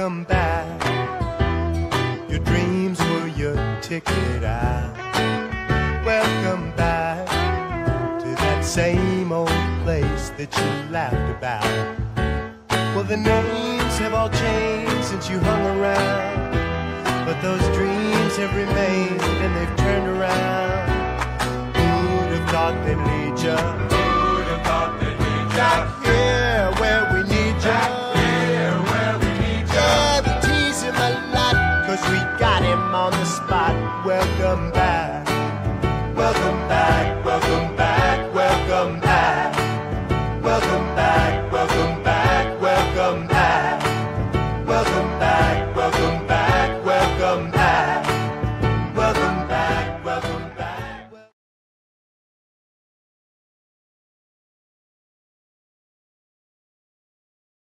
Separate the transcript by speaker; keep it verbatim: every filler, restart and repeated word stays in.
Speaker 1: welcome back. Your dreams were your ticket out. Welcome back to that same old place that you laughed about. Well, the names have all changed since you hung around, but those dreams have remained and they've turned around. Who'd have thought they'd lead you